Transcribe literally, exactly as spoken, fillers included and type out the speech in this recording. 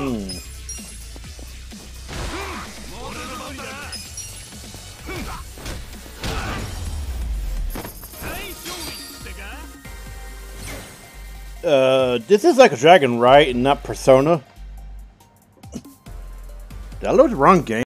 Hmm. Uh, this is like a dragon, right? And not Persona. Did I load the wrong game?